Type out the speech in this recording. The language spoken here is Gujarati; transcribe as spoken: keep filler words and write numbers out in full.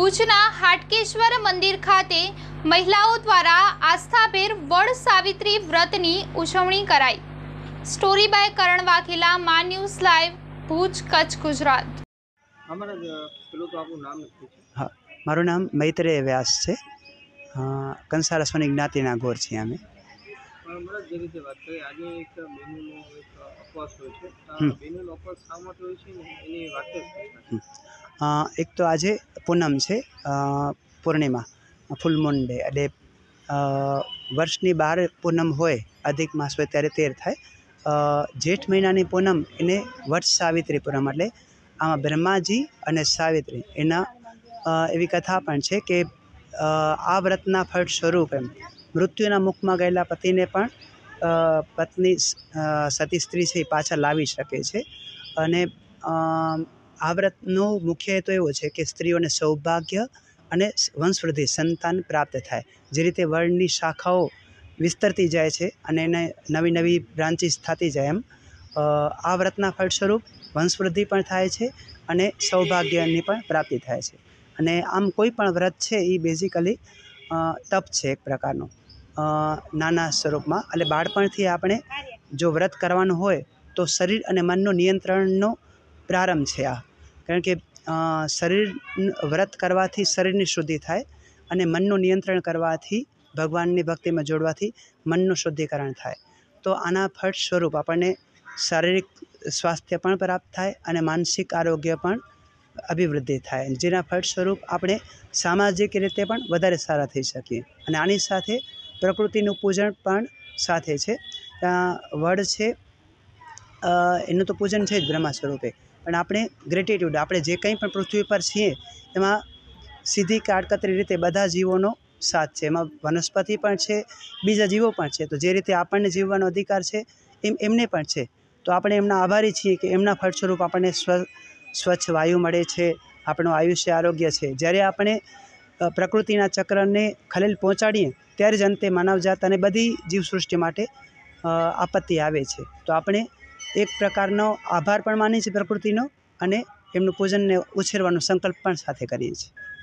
ભુજના હાટકેશ્વર મંદિર ખાતે મહિલાઓ દ્વારા આસ્થાભેર વડ સાવિત્રી વ્રતની ઉજવણી કરાઈ। Story by Karan Vaghela, Maa news live, Bhuj, Kutch, Gujarat. हाँ, मारू नाम मैत्रेय व्यास है। कंसारा सोनी ज्ञातिना गोर छे अमे। एक तो आज पूनम है, पूर्णिमा फूल मून डे एटले वर्षनी बार पूनम होय, अधिक मास होय त्यारे तेर थाय। जेठ महीनानी पूनम एने वट सावित्री पूनम एटले आमां ब्रह्माजी अने सावित्री एना एवी कथा पण छे के आ व्रतना फल स्वरूप एम मृत्युना मुखमां गयेला पतिने पण पत्नी सती स्त्री छे पाछा लावी शके छे। अने आ व्रतनो मुख्य हेतु एवो छे के स्त्रीओने सौभाग्य अने वंशवृद्धि संतान प्राप्त थाय। जे रीते वडनी शाखाओ विस्तरती जाय छे अने एने नवी नवी ब्रांचीस थती जाय एम आ व्रतना फल स्वरूप वंशवृद्धि पण थाय छे अने सौभाग्यनी पण प्राप्ति थाय छे। अने आम कोई पण व्रत छे ए बेजिकली तप छे एक प्रकारनो नाना स्वरूपमां। એટલે બાળપણથી આપણે જો વ્રત કરવાનું હોય તો શરીર અને મનનો નિયંત્રણનો પ્રારંભ છે આ। કારણ કે શરીર વ્રત કરવાથી શરીરની શુદ્ધિ થાય અને મનનું નિયંત્રણ કરવાથી ભગવાનની ભક્તિમાં જોડવાથી મનનું શુદ્ધિકરણ થાય। તો આના ફળ સ્વરૂપ આપણને શારીરિક સ્વાસ્થ્ય પણ પ્રાપ્ત થાય અને માનસિક આરોગ્ય પણ અભિવૃદ્ધિ થાય, જેના ફળ સ્વરૂપ આપણે સામાજિક રીતે પણ વધારે સારા થઈ શકીએ। અને આની સાથે પ્રકૃતિનું પૂજન પણ સાથે છે। વડ છે એનું તો પૂજન છે જ બ્રહ્મા સ્વરૂપે, પણ આપણે ગ્રેટિટ્યૂડ આપણે જે કંઈ પણ પૃથ્વી પર છીએ એમાં સીધી કાટકતરી રીતે બધા જીવોનો સાથ છે। એમાં વનસ્પતિ પણ છે, બીજા જીવો પણ છે। તો જે રીતે આપણને જીવવાનો અધિકાર છે એમ એમને પણ છે। તો આપણે એમના આભારી છીએ કે એમના ફળ સ્વરૂપ આપણને સ્વ સ્વચ્છ વાયુ મળે છે, આપણું આયુષ્ય આરોગ્ય છે। જ્યારે આપણે પ્રકૃતિના ચક્રને ખલેલ પહોંચાડીએ ત્યારે જ અંતે માનવજાત અને બધી જીવસૃષ્ટિ માટે આપત્તિ આવે છે। તો આપણે એક પ્રકારનો આભાર પણ માનીએ છીએ પ્રકૃતિનો અને એમનું પૂજનને ઉછેરવાનો સંકલ્પ પણ સાથે કરીએ છીએ।